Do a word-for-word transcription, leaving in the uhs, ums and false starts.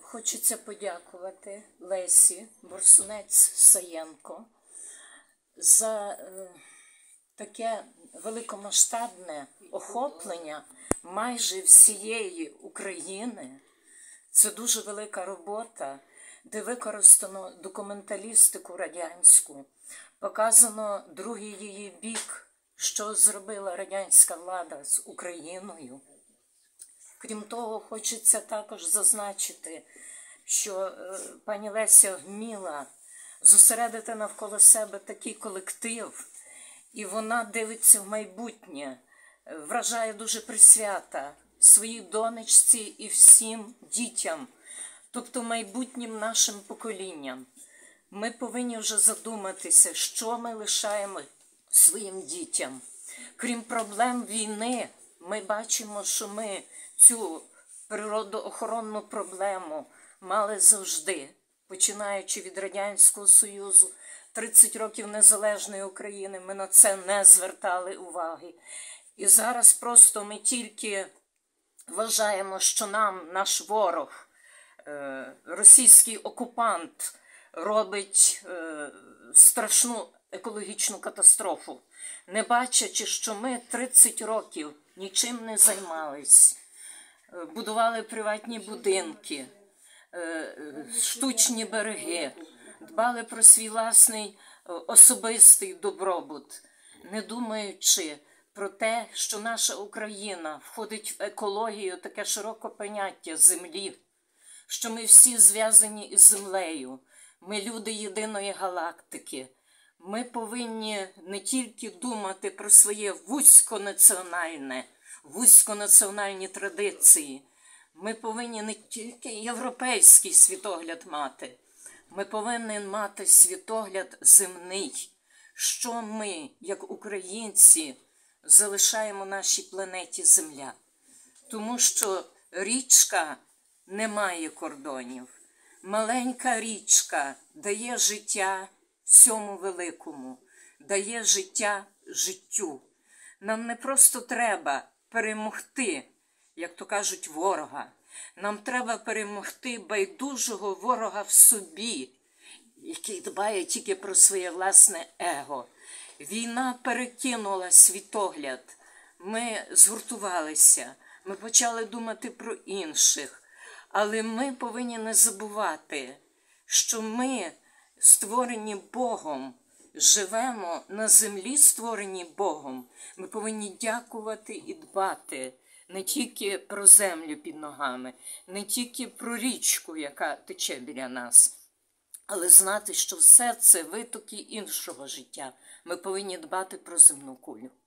Хочеться подякувати Лесі Борсунець-Саєнко за е, таке великомасштабне охоплення майже всієї України. Це дуже велика робота, де використано документалістику радянську, показано другий її бік, що зробила радянська влада з Україною. Крім того, хочеться також зазначити, що е, пані Леся вміла зосередити навколо себе такий колектив, і вона дивиться в майбутнє, вражає дуже присвята своїй донечці і всім дітям, тобто майбутнім нашим поколінням. Ми повинні вже задуматися, що ми лишаємо своїм дітям. Крім проблем війни, ми бачимо, що ми цю природоохоронну проблему мали завжди, починаючи від Радянського Союзу, тридцять років незалежної України, ми на це не звертали уваги. І зараз просто ми тільки вважаємо, що нам наш ворог, російський окупант, робить страшну екологічну катастрофу, не бачачи, що ми тридцять років нічим не займались. Будували приватні будинки, штучні береги, дбали про свій власний особистий добробут, не думаючи про те, що наша Україна входить в екологію, таке широке поняття землі, що ми всі зв'язані із землею, ми люди єдиної галактики. Ми повинні не тільки думати про своє вузьконаціональне, вузьконаціональні традиції. Ми повинні не тільки європейський світогляд мати, ми повинні мати світогляд земний, що ми, як українці, залишаємо нашій планеті Земля. Тому що річка не має кордонів. Маленька річка дає життя всьому великому, дає життя життю. Нам не просто треба перемогти, як то кажуть, ворога. Нам треба перемогти байдужого ворога в собі, який дбає тільки про своє власне его. Війна перекинула світогляд. Ми згуртувалися, ми почали думати про інших. Але ми повинні не забувати, що ми, створені Богом, живемо на землі, створені Богом. Ми повинні дякувати і дбати не тільки про землю під ногами, не тільки про річку, яка тече біля нас, але знати, що все це витоки іншого життя. Ми повинні дбати про земну кулю.